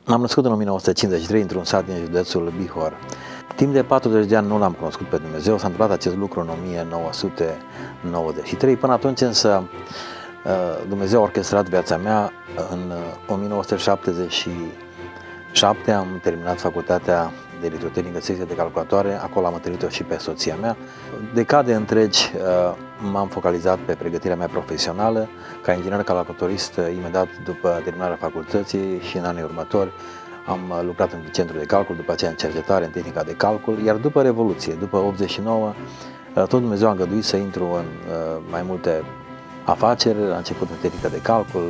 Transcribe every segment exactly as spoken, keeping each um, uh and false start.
M-am născut în o mie nouă sute cincizeci și trei într-un sat din județul Bihor. Timp de patruzeci de ani nu l-am cunoscut pe Dumnezeu, s-a întâmplat acest lucru în o mie nouă sute nouăzeci și trei. Până atunci însă Dumnezeu a orchestrat viața mea. În o mie nouă sute șaptezeci și șapte am terminat facultatea de electrotehnică, secție de calculatoare, acolo am întâlnit-o și pe soția mea. Decade întregi m-am focalizat pe pregătirea mea profesională ca inginer calculatorist. Imediat după terminarea facultății și în anii următori am lucrat în centru de calcul, după aceea în cercetare, în tehnica de calcul, iar după Revoluție, după optzeci și nouă, tot Dumnezeu a îngăduit să intru în mai multe afaceri, a început în tehnica de calcul,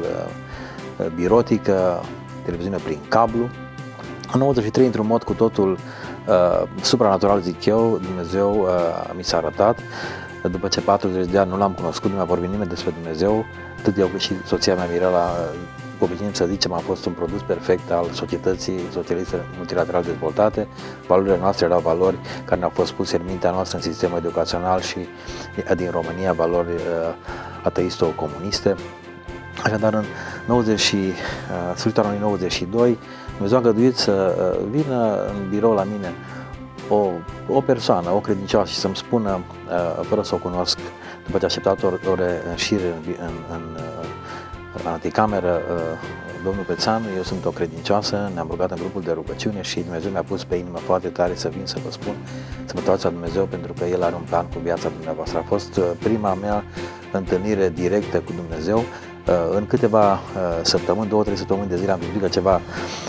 birotică, televiziune prin cablu. În nouăzeci și trei, într-un mod cu totul uh, supranatural, zic eu, Dumnezeu uh, mi s-a arătat. După ce patruzeci de ani nu l-am cunoscut, nu mi-a vorbit nimeni despre Dumnezeu, atât eu cât și soția mea, Mirela, obișnuim să zicem, a fost un produs perfect al societății socialiste multilateral dezvoltate. Valorile noastre erau valori care ne-au fost puse în mintea noastră în sistemul educațional și din România, valori uh, ateisto-comuniste. Așadar, în nouăzeci, uh, sfârșitul anului nouăzeci și doi, Dumnezeu a îngăduit să vină în birou la mine o, o persoană, o credincioasă și să-mi spună, fără să o cunosc, după ce a așteptat ore în șir în, în, în, în anticameră, domnul Pețan, eu sunt o credincioasă, ne-am rugat în grupul de rugăciune și Dumnezeu mi-a pus pe inimă foarte tare să vin să vă spun, să mă toați la Dumnezeu pentru că El are un plan cu viața dumneavoastră. A fost prima mea întâlnire directă cu Dumnezeu. În câteva săptămâni, două, trei săptămâni de zile am văzut că ceva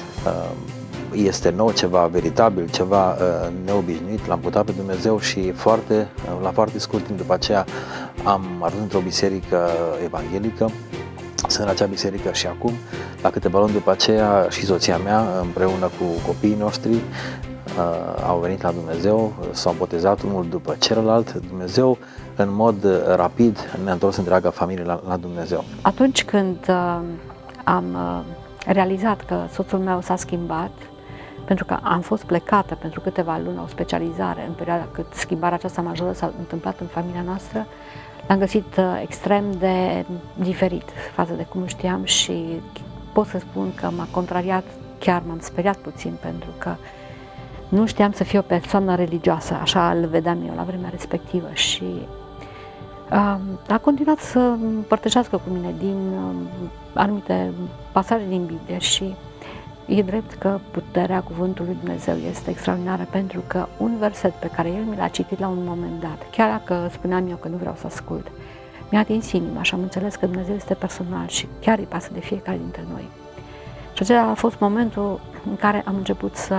este nou, ceva veritabil, ceva neobișnuit, l-am putat pe Dumnezeu și foarte, la foarte scurt timp după aceea am ajuns într-o biserică evanghelică. Sunt la acea biserică și acum, la câteva luni după aceea și soția mea împreună cu copiii noștri uh, au venit la Dumnezeu, s-au botezat unul după celălalt. Dumnezeu în mod rapid ne-a întors întreaga familie la, la Dumnezeu. Atunci când uh, am uh, realizat că soțul meu s-a schimbat, pentru că am fost plecată pentru câteva luni la o specializare în perioada cât schimbarea aceasta majoră s-a întâmplat în familia noastră, l-am găsit uh, extrem de diferit față de cum știam și pot să spun că m-a contrariat, chiar m-am speriat puțin pentru că nu știam să fiu o persoană religioasă, așa îl vedeam eu la vremea respectivă și uh, a continuat să împărtășească cu mine din uh, anumite pasaje din Biblie și e drept că puterea cuvântului Dumnezeu este extraordinară pentru că un verset pe care el mi l-a citit la un moment dat, chiar dacă spuneam eu că nu vreau să ascult, mi-a atins inima și am înțeles că Dumnezeu este personal și chiar îi pasă de fiecare dintre noi. Și acela a fost momentul în care am început să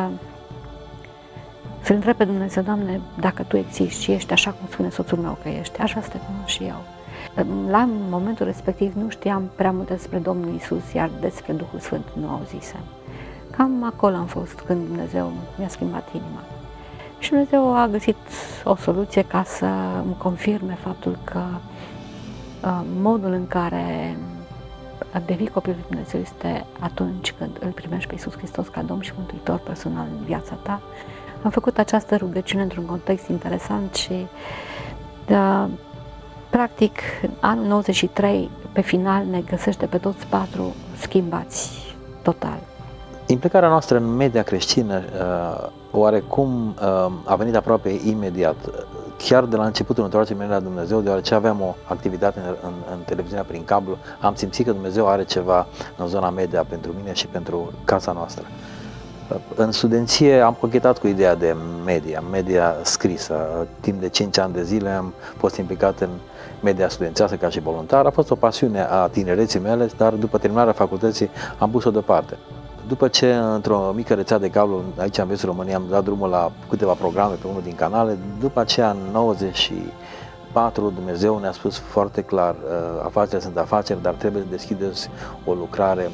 să-L întreb pe Dumnezeu, Doamne, dacă Tu existi și ești așa cum spune soțul meu că ești, aș vrea să Te cunosc și eu. La momentul respectiv nu știam prea mult despre Domnul Iisus, iar despre Duhul Sfânt nu auzisem. Cam acolo am fost când Dumnezeu mi-a schimbat inima. Și Dumnezeu a găsit o soluție ca să îmi confirme faptul că uh, modul în care devii copilul lui Dumnezeu este atunci când îl primești pe Iisus Hristos ca Domn și Mântuitor personal în viața ta. Am făcut această rugăciune într-un context interesant și de, practic în anul nouăzeci și trei pe final ne găsește pe toți patru schimbați total. Implicarea noastră în media creștină oarecum a venit aproape imediat, chiar de la începutul întoarcerii mele la Dumnezeu, deoarece aveam o activitate în, în, în televiziunea prin cablu, am simțit că Dumnezeu are ceva în zona media pentru mine și pentru casa noastră. În studenție am cochetat cu ideea de media, media scrisă. Timp de cinci ani de zile am fost implicat în media studențească ca și voluntar. A fost o pasiune a tinereții mele, dar după terminarea facultății am pus-o deoparte. După ce, într-o mică rețea de cablu, aici în vestul României, am dat drumul la câteva programe pe unul din canale, după aceea, în nouăzeci și patru, Dumnezeu ne-a spus foarte clar, afacerile sunt afaceri, dar trebuie să deschideți o lucrare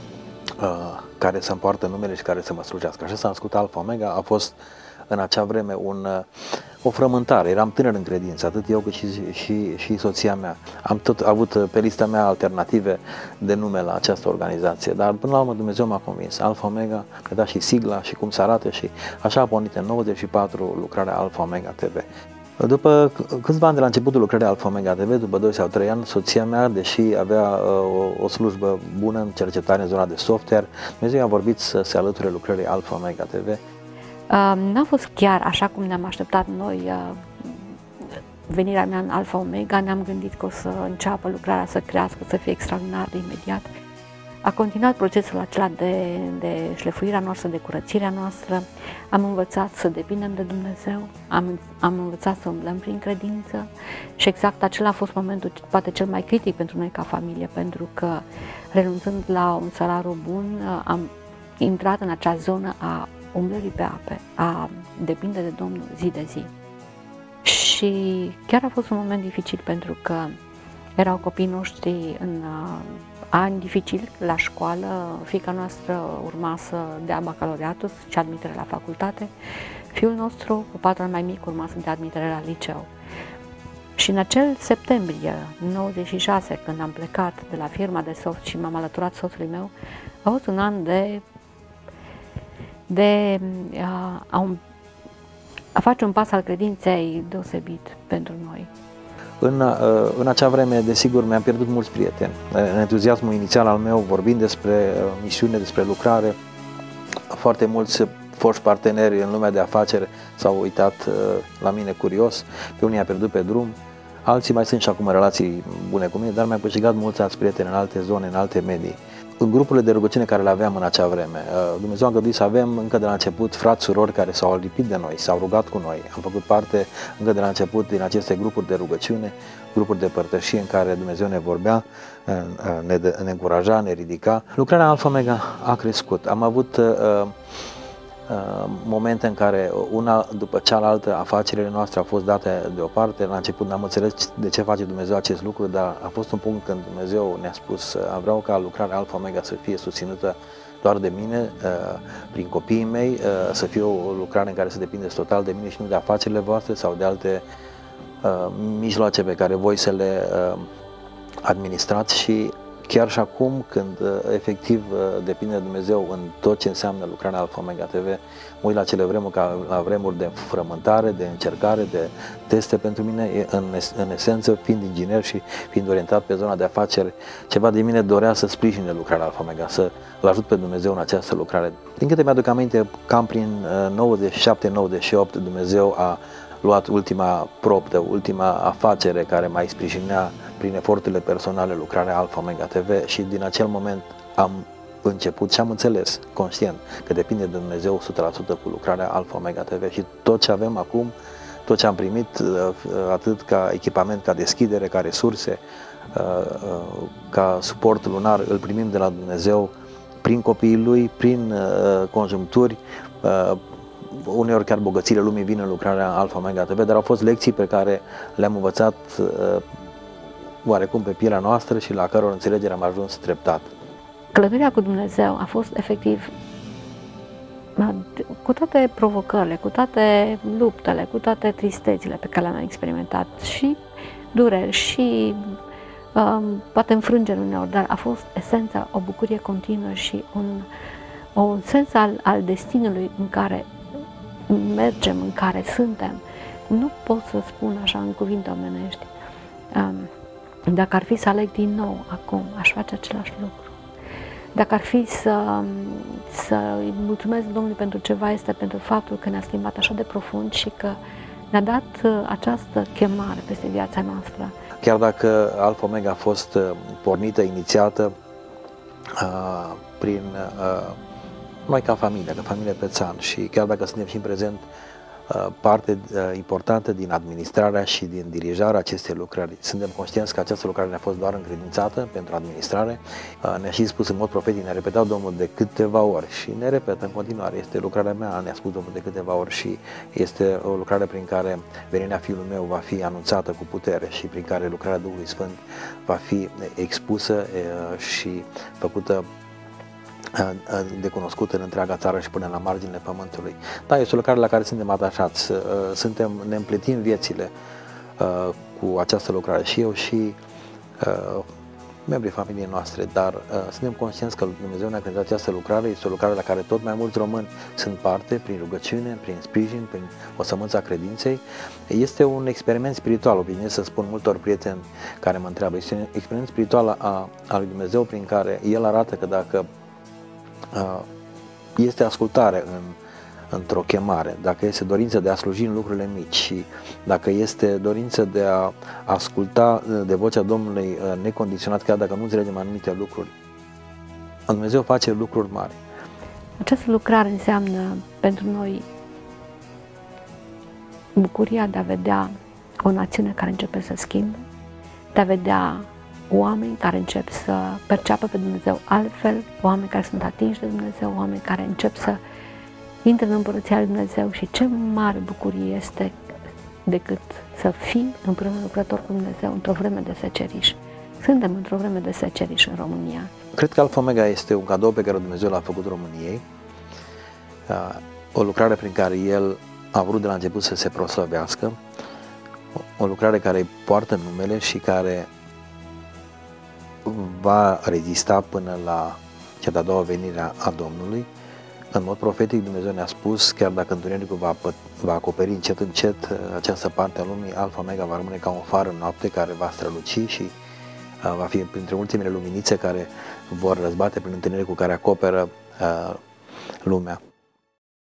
care să împoartă numele și care să mă slujească. Așa s-a născut Alfa Omega, a fost în acea vreme un, o frământare, eram tânăr în credință, atât eu cât și, și, și soția mea. Am tot avut pe lista mea alternative de nume la această organizație, dar până la urmă Dumnezeu m-a convins. Alfa Omega, mi-a dat și sigla și cum se arată și așa a pornit în nouăzeci și patru lucrarea Alfa Omega T V. După câțiva ani de la începutul lucrării Alfa Omega T V, după doi sau trei ani, soția mea, deși avea o, o slujbă bună în cercetare în zona de software, Dumnezeu i-a vorbit să se alăture lucrării Alfa Omega T V. Uh, n-a fost chiar așa cum ne-am așteptat noi. Uh, venirea mea în Alfa Omega, ne-am gândit că o să înceapă lucrarea să crească, să fie extraordinar de imediat. A continuat procesul acela de, de șlefuirea noastră, de curățirea noastră. Am învățat să depindem de Dumnezeu, am, am învățat să umblăm prin credință și exact acela a fost momentul poate cel mai critic pentru noi ca familie, pentru că renunțând la un salariu bun, am intrat în acea zonă a umblării pe ape, a depinde de Domnul zi de zi. Și chiar a fost un moment dificil pentru că erau copiii noștri în uh, ani dificili la școală, fiica noastră urma să dea bacalaureatul și admitere la facultate, fiul nostru, cu patru ani mai mic, urma să dea admitere la liceu. Și în acel septembrie nouăzeci și șase, când am plecat de la firma de soft și m-am alăturat soțului meu, a fost un an de, de uh, a, un, a face un pas al credinței deosebit pentru noi. În, în acea vreme, desigur, mi-am pierdut mulți prieteni. În entuziasmul inițial al meu, vorbind despre misiune, despre lucrare, foarte mulți foști parteneri în lumea de afaceri s-au uitat la mine curios, pe unii i-am pierdut pe drum, alții mai sunt și acum în relații bune cu mine, dar mi-am câștigat mulți alți prieteni în alte zone, în alte medii. În grupurile de rugăciune care le aveam în acea vreme, Dumnezeu a îngăduit să avem încă de la început frați, surori care s-au lipit de noi, s-au rugat cu noi. Am făcut parte încă de la început din aceste grupuri de rugăciune, grupuri de părtășie în care Dumnezeu ne vorbea, ne, ne încuraja, ne ridica. Lucrarea Alfa Omega a crescut. Am avut uh, momente în care una după cealaltă afacerile noastre au fost date deoparte. La început n-am înțeles de ce face Dumnezeu acest lucru, dar a fost un punct când Dumnezeu ne-a spus: vreau ca lucrarea Alfa Omega să fie susținută doar de mine, prin copiii mei, să fie o lucrare în care să depindeți total de mine și nu de afacerile voastre sau de alte mijloace pe care voi să le administrați. Și chiar și acum, când efectiv depinde de Dumnezeu în tot ce înseamnă lucrarea Alfa Omega T V, mă uit la cele vremuri ca la vremuri de frământare, de încercare, de teste. Pentru mine, în, în esență, fiind inginer și fiind orientat pe zona de afaceri, ceva de mine dorea să sprijine lucrarea Alfa Omega, să-L ajut pe Dumnezeu în această lucrare. Din câte mi-aduc aminte, cam prin nouăzeci și șapte nouăzeci și opt, Dumnezeu a luat ultima probă, ultima afacere care mai sprijinea prin eforturile personale lucrarea Alfa Omega T V, și din acel moment am început și am înțeles conștient că depinde de Dumnezeu o sută la sută cu lucrarea Alfa Omega T V, și tot ce avem acum, tot ce am primit, atât ca echipament, ca deschidere, ca resurse, ca suport lunar, îl primim de la Dumnezeu prin copiii Lui, prin conjuncturi. Uneori chiar bogățiile lumii vin în lucrarea Alfa Omega T V, dar au fost lecții pe care le-am învățat oarecum pe pielea noastră și la căror înțelegere am ajuns treptat. Călătoria cu Dumnezeu a fost efectiv, cu toate provocările, cu toate luptele, cu toate tristețile pe care le-am experimentat, și dureri, și um, poate înfrângeri uneori, dar a fost esența, o bucurie continuă și un, un sens al, al destinului în care mergem, în care suntem. Nu pot să spun așa în cuvinte omenești. Um, Dacă ar fi să aleg din nou acum, aș face același lucru. Dacă ar fi să, să îi mulțumesc Domnului pentru ceva, este pentru faptul că ne-a schimbat așa de profund și că ne-a dat această chemare peste viața noastră. Chiar dacă Alfa Omega a fost pornită, inițiată uh, prin uh, noi ca familie, ca familie Pețan, și chiar dacă suntem și în prezent parte importantă din administrarea și din dirijarea acestei lucrări, suntem conștienți că această lucrare ne-a fost doar încredințată pentru administrare. Ne-a și spus în mod profetic, ne-a repetat Domnul de câteva ori și ne repetă în continuare: este lucrarea mea, ne-a spus Domnul de câteva ori, și este o lucrare prin care venirea Fiului meu va fi anunțată cu putere și prin care lucrarea Duhului Sfânt va fi expusă și făcută de cunoscut în întreaga țară și până la marginile pământului. Da, este o lucrare la care suntem atașați, suntem, ne împletim viețile cu această lucrare, și eu și membrii familiei noastre, dar uh, suntem conștienți că Dumnezeu ne-a crezat această lucrare, este o lucrare la care tot mai mulți români sunt parte, prin rugăciune, prin sprijin, prin o sămânță a credinței. Este un experiment spiritual, obișnuiesc să spun multor prieteni care mă întreabă, este un experiment spiritual a, a lui Dumnezeu prin care El arată că dacă uh, este ascultare în într-o chemare, dacă este dorință de a sluji în lucrurile mici și dacă este dorință de a asculta de vocea Domnului necondiționat, chiar dacă nu înțelegem anumite lucruri, Dumnezeu face lucruri mari. Această lucrare înseamnă pentru noi bucuria de a vedea o națiune care începe să schimbe, de a vedea oameni care încep să perceapă pe Dumnezeu altfel, oameni care sunt atinși de Dumnezeu, oameni care încep să intră în Împărăția lui Dumnezeu și ce mare bucurie este decât să fii împreună lucrător cu Dumnezeu într-o vreme de seceriș. Suntem într-o vreme de seceriș în România. Cred că Alfa Omega este un cadou pe care Dumnezeu l-a făcut României, o lucrare prin care El a vrut de la început să se proslăvească, o lucrare care îi poartă numele și care va rezista până la cea de-a doua venire a Domnului. În mod profetic, Dumnezeu ne-a spus, chiar dacă întunericul va, va acoperi încet încet această parte a lumii, Alfa Omega va rămâne ca un far în noapte care va străluci și va fi printre ultimele luminițe care vor răzbate prin întunericul care acoperă uh, lumea.